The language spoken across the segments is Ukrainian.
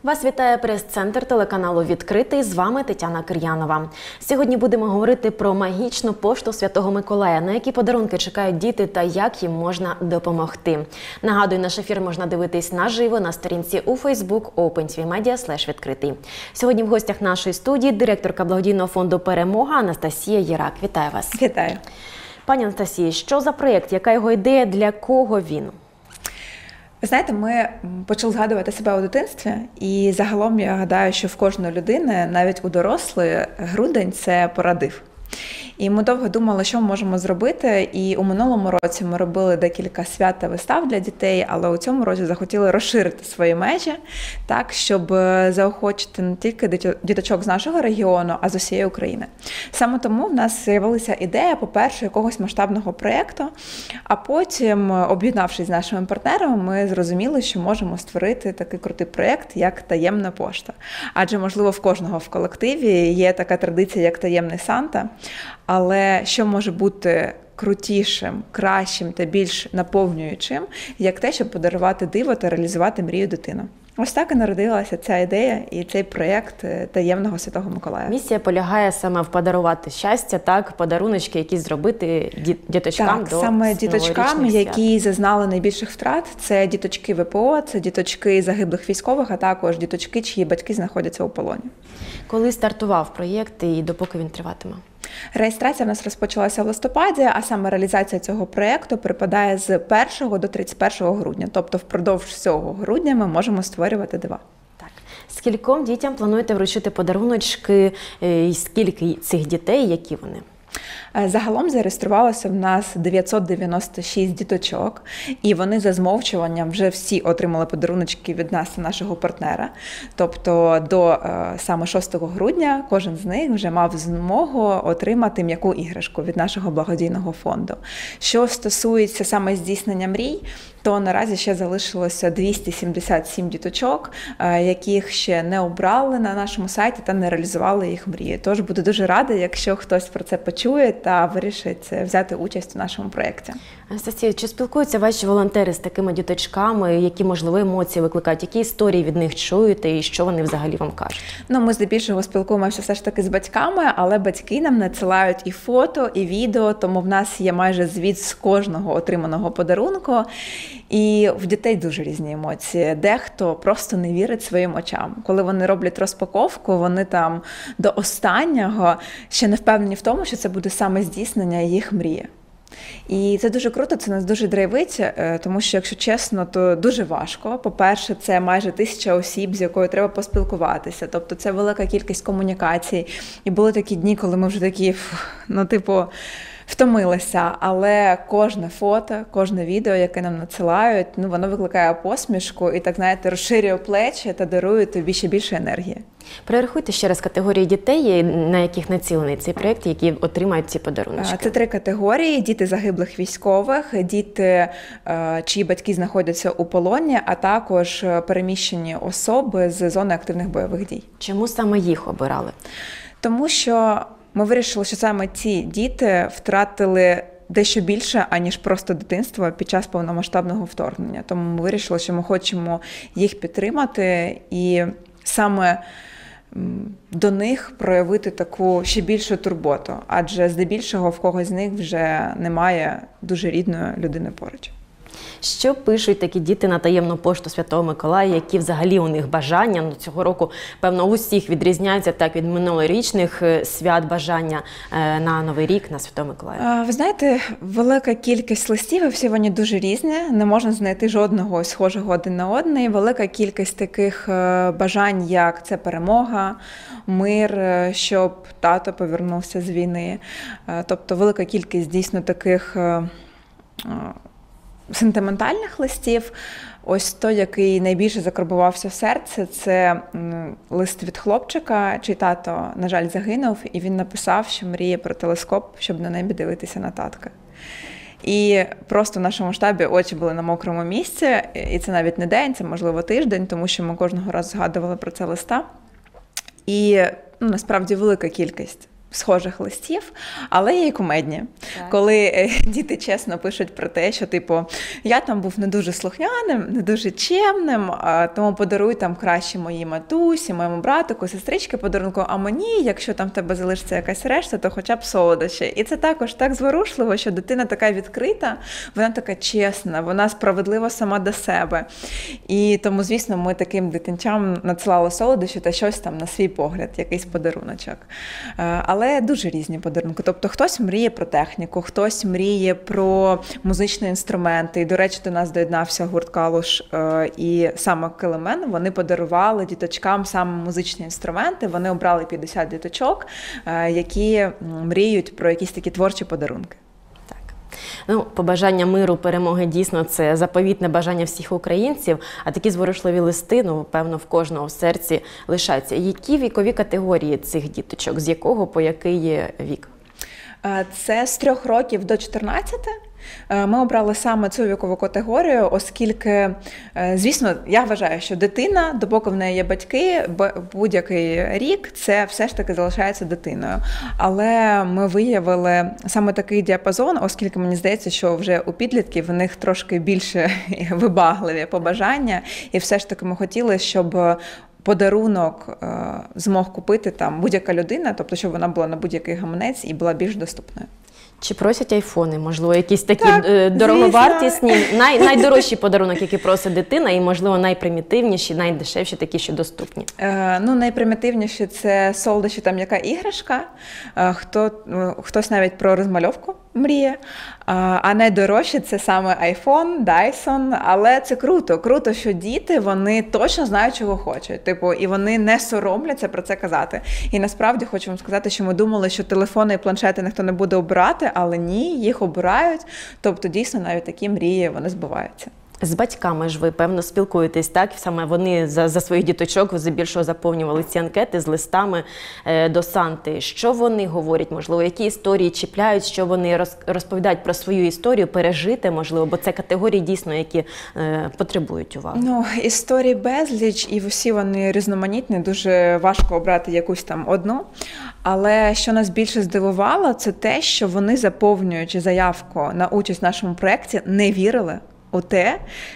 Вас вітає прес-центр телеканалу «Відкритий». З вами Тетяна Кир'янова. Сьогодні будемо говорити про магічну пошту Святого Миколая, на які подарунки чекають діти та як їм можна допомогти. Нагадую, наш ефір можна дивитись наживо на сторінці у Facebook opentvmedia/відкритий. Сьогодні в гостях нашої студії директорка благодійного фонду «Перемога» Анастасія Єрак. Вітаю вас. Вітаю. Пані Анастасія, що за проєкт, яка його ідея, для кого він? Ви знаєте, ми почали згадувати себе у дитинстві, і загалом я гадаю, що в кожної людини, навіть у дорослої, грудень – це пора див. І ми довго думали, що ми можемо зробити, і у минулому році ми робили декілька свят та вистав для дітей, але у цьому році захотіли розширити свої межі, так, щоб заохочити не тільки діточок з нашого регіону, а з усієї України. Саме тому в нас з'явилася ідея, по-перше, якогось масштабного проєкту, а потім, об'єднавшись з нашими партнерами, ми зрозуміли, що можемо створити такий крутий проєкт, як «Таємна пошта». Адже, можливо, в кожного в колективі є така традиція, як «Таємний Санта», але що може бути крутішим, кращим та більш наповнюючим, як те, щоб подарувати диво та реалізувати мрію дитини. Ось так і народилася ця ідея і цей проєкт «Таємного Святого Миколая». Місія полягає саме в подарувати щастя, так, подаруночки, які зробити діточкам так, до саме діточкам, які свят. зазнали найбільших втрат. Це діточки ВПО, це діточки загиблих військових, а також діточки, чиї батьки знаходяться у полоні. Коли стартував проєкт і допоки він триватиме? Реєстрація в нас розпочалася в листопаді, а саме реалізація цього проєкту припадає з 1 до 31 грудня. Тобто впродовж всього грудня ми можемо створювати дива. Так. Скільком дітям плануєте вручити подаруночки, і скільки цих дітей, які вони? Загалом зареєструвалося в нас 996 діточок, і вони за змовчуванням вже всі отримали подаруночки від нас, нашого партнера. Тобто до саме 6 грудня кожен з них вже мав змогу отримати м'яку іграшку від нашого благодійного фонду. Що стосується саме здійснення мрій, то наразі ще залишилося 277 діточок, яких ще не обрали на нашому сайті та не реалізували їх мрії. Тож буду дуже рада, якщо хтось про це почує та вирішить взяти участь у нашому проєкті. Анастасія, чи спілкуються ваші волонтери з такими діточками, які, можливо, емоції викликають, які історії від них чуєте і що вони взагалі вам кажуть? Ми здебільшого спілкуємося все ж таки з батьками, але батьки нам надсилають і фото, і відео, тому в нас є майже звіт з кожного отриманого подарунку. І в дітей дуже різні емоції. Дехто просто не вірить своїм очам. Коли вони роблять розпаковку, вони там до останнього ще не впевнені в тому, що це буде саме здійснення їх мрії. І це дуже круто, це нас дуже драйвить, тому що, якщо чесно, то дуже важко. По-перше, це майже 1000 осіб, з якою треба поспілкуватися. Тобто це велика кількість комунікацій. І були такі дні, коли ми вже такі, втомилися, але кожне фото, кожне відео, яке нам надсилають, воно викликає посмішку і, так знаєте, розширює плечі та дарує тобі ще більше енергії. Перерахуйте ще раз категорії дітей, на яких націлений цей проєкт, які отримають ці подарунки. Це 3 категорії: діти загиблих військових, діти, чиї батьки знаходяться у полоні, а також переміщені особи з зони активних бойових дій. Чому саме їх обирали? Тому що ми вирішили, що саме ці діти втратили дещо більше, аніж просто дитинство під час повномасштабного вторгнення. Тому ми вирішили, що ми хочемо їх підтримати і саме до них проявити таку ще більшу турботу. Адже здебільшого в когось з них вже немає дуже рідної людини поруч. Що пишуть такі діти на таємну пошту Святого Миколая, які взагалі у них бажання? Цього року, певно, у всіх відрізняються так від минулорічних свят бажання на Новий рік, на Святого Миколая. Ви знаєте, велика кількість листів, і всі вони дуже різні, не можна знайти жодного схожого один на одний. Велика кількість таких бажань, як це перемога, мир, щоб тато повернувся з війни. Тобто велика кількість дійсно таких сентиментальних листів. Ось той, який найбільше закарбувався в серце, це лист від хлопчика, чий тато, на жаль, загинув, і він написав, що мріє про телескоп, щоб на небі дивитися на татка. І просто в нашому штабі очі були на мокрому місці, і це навіть не день, це, можливо, тиждень, тому що ми кожного разу згадували про це листа. І насправді велика кількість схожих листів, але є й кумедні. Так. Коли діти чесно пишуть про те, що, типу, я там був не дуже слухняним, не дуже чемним, тому подаруй там краще моїй матусі, моєму братику, сестрички подарунку, а мені, якщо там в тебе залишиться якась решта, то хоча б солодощі. І це також так зворушливо, що дитина така відкрита, вона така чесна, вона справедлива сама до себе. І тому, звісно, ми таким дитинчам надсилали солодощі та щось там на свій погляд, якийсь подаруночок. Але дуже різні подарунки. Тобто хтось мріє про техніку, хтось мріє про музичні інструменти. І, до речі, до нас доєднався гурт «Калуш» і саме «Килимен». Вони подарували діточкам саме музичні інструменти. Вони обрали 50 діточок, які мріють про якісь такі творчі подарунки. Ну, побажання миру, перемоги дійсно це заповітне бажання всіх українців, а такі зворушливі листи, ну, певно, в кожного в серці лишаються. Які вікові категорії цих діточок? З якого по який вік? Це з 3 років до 14. Ми обрали саме цю вікову категорію, оскільки, звісно, я вважаю, що дитина, допоки в неї є батьки, будь-який рік це все ж таки залишається дитиною. Але ми виявили саме такий діапазон, оскільки мені здається, що вже у підлітків в них трошки більше вибагливі побажання, і все ж таки ми хотіли, щоб подарунок змог купити там будь-яка людина, тобто щоб вона була на будь-який гаманець і була більш доступною. Чи просять айфони? Можливо, якісь такі дороговартісні, найдорожчий подарунок, який просить дитина, і, можливо, найпримітивніші, найдешевші, такі, що доступні? Ну, найпримітивніші – це солодощі, там яка іграшка, хтось навіть про розмальовку мріє, а найдорожче – це саме iPhone, Dyson, але це круто. Круто, що діти, вони точно знають, чого хочуть, типу, і вони не соромляться про це казати. І насправді хочу вам сказати, що ми думали, що телефони і планшети ніхто не буде обирати, але ні, їх обирають, тобто дійсно навіть такі мрії, вони збуваються. З батьками ж ви, певно, спілкуєтесь, так? Саме вони за своїх діточок здебільшого заповнювали ці анкети з листами до Санти. Що вони говорять, можливо, які історії чіпляють, що вони розповідають про свою історію, пережити, можливо, бо це категорії дійсно, які потребують уваги. Ну, історії безліч, і всі вони різноманітні, дуже важко обрати якусь там одну. Але що нас більше здивувало, це те, що вони, заповнюючи заявку на участь в нашому проєкті, не вірили у те,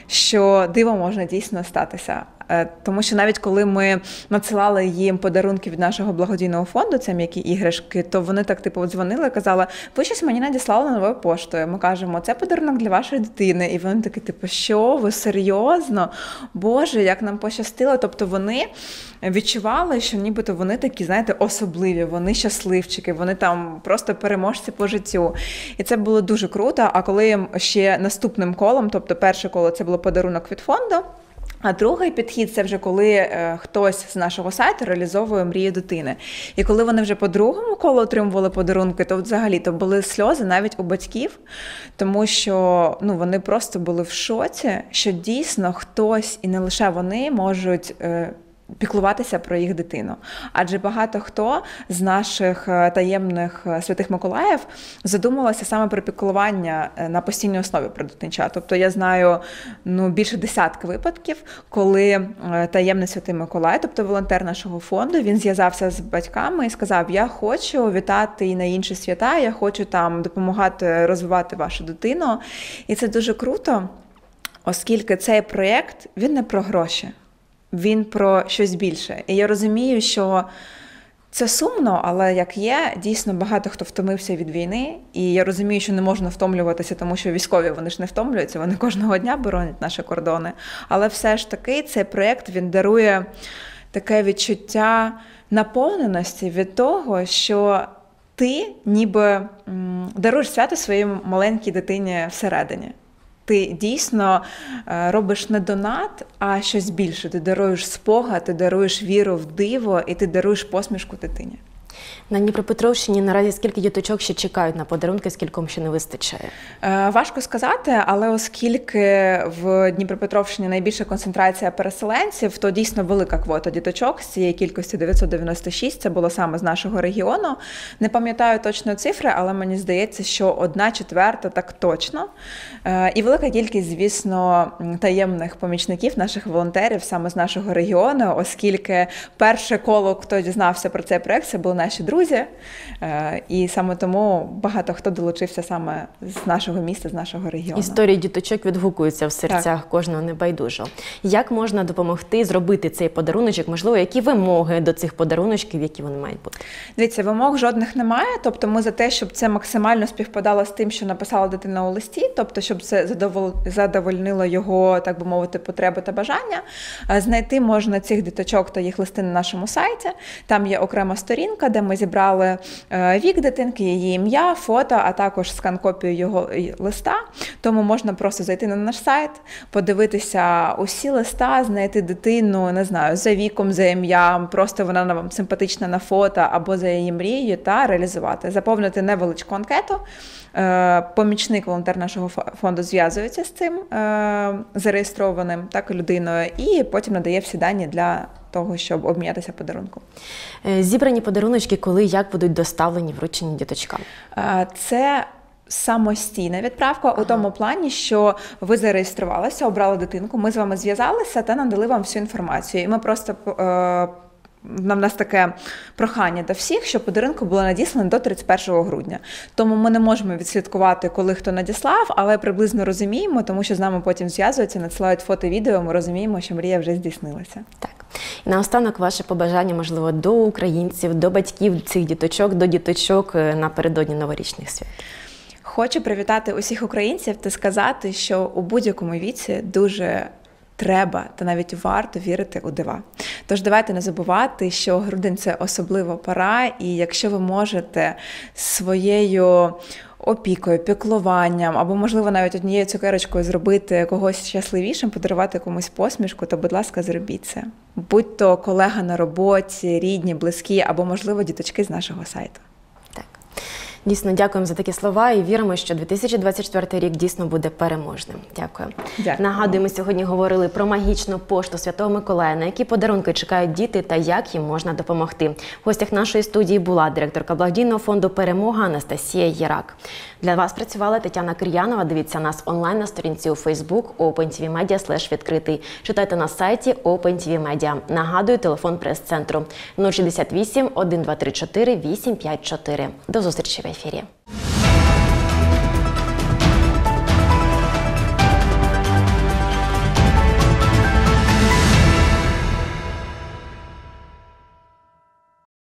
що диво можна дійсно статися. Тому що навіть коли ми надсилали їм подарунки від нашого благодійного фонду, це м'які іграшки, то вони так типу дзвонили і казали, ви щось мені надіслали новою поштою. Ми кажемо, це подарунок для вашої дитини. І вони такі, типу, що, ви серйозно? Боже, як нам пощастило. Тобто вони відчували, що нібито вони такі, знаєте, особливі, вони щасливчики, вони там просто переможці по життю. І це було дуже круто. А коли їм ще наступним колом, тобто перше коло це було подарунок від фонду, а другий підхід – це вже коли хтось з нашого сайту реалізовує мрію дитини. І коли вони вже по другому колу отримували подарунки, то взагалі то були сльози навіть у батьків, тому що вони просто були в шоці, що дійсно хтось, і не лише вони, можуть піклуватися про їх дитину. Адже багато хто з наших таємних святих Миколаїв задумувався саме про піклування на постійній основі про дитинча. Тобто я знаю більше десятки випадків, коли таємний святий Миколай, тобто волонтер нашого фонду, він зв'язався з батьками і сказав, я хочу вітати і на інші свята, я хочу там допомагати розвивати вашу дитину. І це дуже круто, оскільки цей проєкт, він не про гроші. Він про щось більше. І я розумію, що це сумно, але як є, дійсно багато хто втомився від війни. І я розумію, що не можна втомлюватися, тому що військові, вони ж не втомлюються, вони кожного дня боронять наші кордони. Але все ж таки цей проєкт, він дарує таке відчуття наповненості від того, що ти ніби даруєш свято своїй маленькій дитині всередині. Ти дійсно робиш не донат, а щось більше. Ти даруєш спогад, ти даруєш віру в диво і ти даруєш посмішку дитині. На Дніпропетровщині наразі скільки діточок ще чекають на подарунки, скільком ще не вистачає? Важко сказати, але оскільки в Дніпропетровщині найбільша концентрація переселенців, то дійсно велика квота діточок з цієї кількості 996, це було саме з нашого регіону. Не пам'ятаю точно цифри, але мені здається, що 1/4 так точно. І велика кількість, звісно, таємних помічників, наших волонтерів саме з нашого регіону, оскільки перше коло, хто дізнався про цей проєкт, це були наші наші друзі. І саме тому багато хто долучився саме з нашого міста, з нашого регіону. Історії діточок відгукуються в серцях кожного небайдужого. Як можна допомогти зробити цей подаруночок? Можливо, які вимоги до цих подаруночків, які вони мають бути? Дивіться, вимог жодних немає, тобто ми за те, щоб це максимально співпадало з тим, що написала дитина у листі, тобто щоб це задовольнило його, так би мовити, потреби та бажання. Знайти можна цих діточок та їх листи на нашому сайті. Там є окрема сторінка, де ми зібрали вік дитинки, її ім'я, фото, а також скан-копію його листа. Тому можна просто зайти на наш сайт, подивитися усі листа, знайти дитину, не знаю, за віком, за ім'ям, просто вона вам симпатична на фото або за її мрією та реалізувати. Заповнити невеличку анкету. Помічник, волонтер нашого фонду зв'язується з цим зареєстрованим людиною і потім надає всі дані для того, щоб обмінятися подарунком. Зібрані подаруночки, коли, як будуть доставлені, вручені діточкам? Це самостійна відправка у тому плані, що ви зареєструвалися, обрали дитинку, ми з вами зв'язалися та надали вам всю інформацію. І ми просто в нас таке прохання до всіх, щоб подарунки були надіслані до 31 грудня. Тому ми не можемо відслідкувати, коли хто надіслав, але приблизно розуміємо, тому що з нами потім зв'язуються, надсилають фото, відео, ми розуміємо, що мрія вже здійснилася. Так. І наостанок ваше побажання, можливо, до українців, до батьків цих діточок, до діточок напередодні новорічних свят. Хочу привітати усіх українців та сказати, що у будь-якому віці дуже треба та навіть варто вірити у дива. Тож давайте не забувати, що грудень – це особлива пора, і якщо ви можете своєю опікою, піклуванням, або, можливо, навіть однією цукерочкою зробити когось щасливішим, подарувати комусь посмішку, то, будь ласка, зробіть це. Будь то колега на роботі, рідні, близькі, або, можливо, діточки з нашого сайту. Дійсно, дякуємо за такі слова і віримо, що 2024 рік дійсно буде переможним. Дякую. Нагадуємо, сьогодні говорили про магічну пошту Святого Миколая, на які подарунки чекають діти та як їм можна допомогти. В гостях нашої студії була директорка благодійного фонду «Перемога» Анастасія Єрак. Для вас працювала Тетяна Кир'янова. Дивіться нас онлайн на сторінці у Facebook OpenTVMedia/відкритий. Читайте на сайті OpenTV Media. Нагадую, телефон прес-центру 068 1234 854. До зустрічі в ефірі.